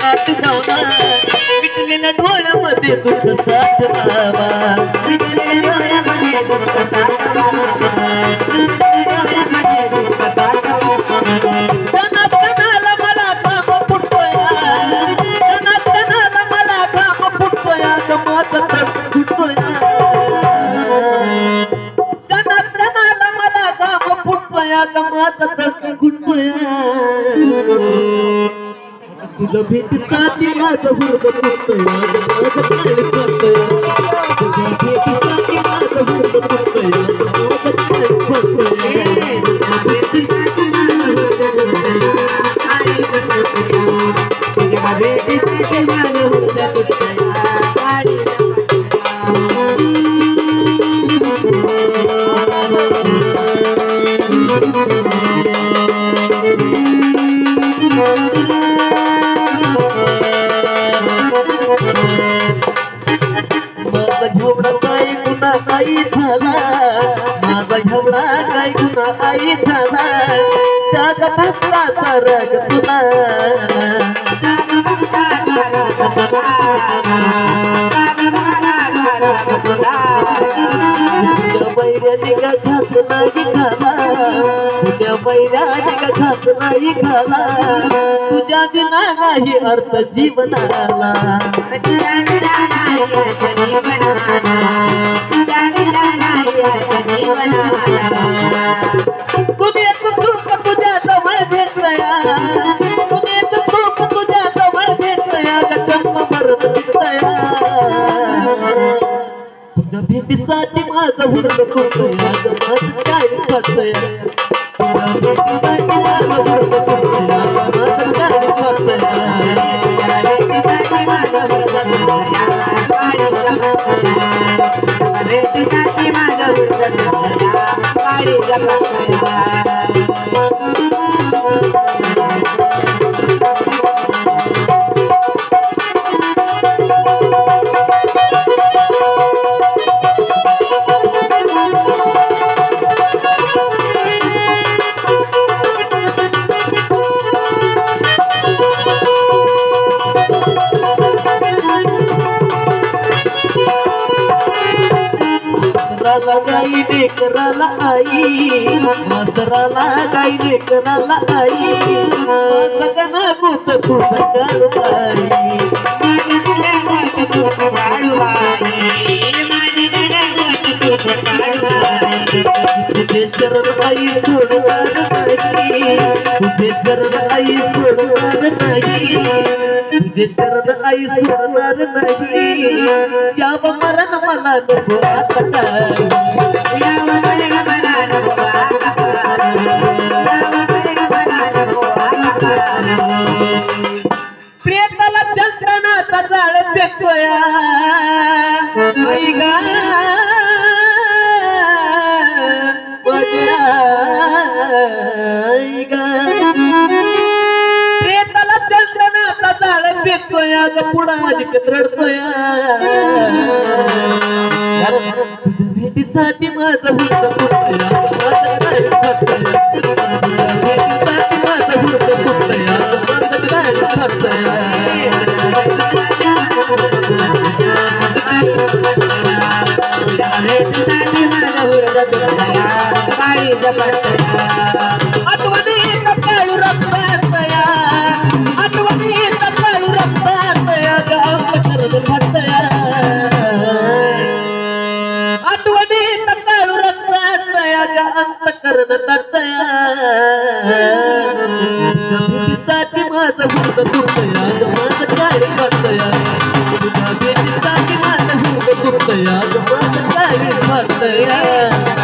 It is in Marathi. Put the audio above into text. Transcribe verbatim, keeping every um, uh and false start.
आत जावा मिटलेल्या डोळ्यामध्ये दुःख साठवावा मिटलेल्या डोळ्यामध्ये दुःख साठवावा तनात तनाला मला घाम फुटतोय तनात तनाला मला घाम फुटतोय गमाचा तन फुटतोय तनात तनाला मला घाम फुटतोय गमाचा तन फुटतोय तुझ्या भेटीसाठी माझं हुरग फुटतोय माझं काळी फुटतोय तुझ्या भेटीसाठी माझं हुरग फुटतोय माझं काळी फुटतोय तुझ्या भेटीसाठी माझं हुरग फुटतोय माझा झवडा काय गुन्हा काही झाला माझा झवडा काय गुन्हा काही झाला जग भक्ताचा रग तुला तुझ्या बैराने का घात नाही खाला तुझ्या बैराने का घात नाही खाला तुझ्या बिना नाही अर्थ जीवनाला पुण्याचं सुख तुझ्या जवळ भेटलया पुण्याचं सुख तुझ्या जवळ भेटलया जन्म मरण दिसतया तुझ्या भेटीसाठी माझं हुरग फुटतोय माझं माझं काय फटतोय तुझ्या भेटीसाठी माझं हुरग फुटतोय माझं काय फटतोय भेटीसाठी माझं हुरग वासराला गाई लेकराला आई वासराला गाई लेकराला आई माझं गणा गोत खूप काळूबाई तुझे चरण आई सोडणार नाही तुझे चरण आई सोडणार नाही तुझे चरण आई सोडणार नाही याव मरण मला नको आता काय याव मरण मला नको आता प्रियताला चंद्रनाचा जाळ पेटतोय आई गा आई गा प्रियताला चंद्रनाचा जाळ पेटतोय ग पुढा अधिक रडतोय भेटीसाठी माझं हुरग फुटतोय माझं काय फटतोय भेटीसाठी माझं हुरग फुटतोय माझं काय फटतोय भेटीसाठी माझं हुरग फुटतोय काळी जपतोय आठवणीत काळू रक्तातोय आठवणीत काळू रक्तातोय गाव करत फटतोय आठवणीत काळू रक्तातोय अंत करण तटतोय भेटीसाठी माझं हुरग फुटतोय माझं काय फटतोय भेटीसाठी माझं हुरग फुटतोय माझं काय फटतोय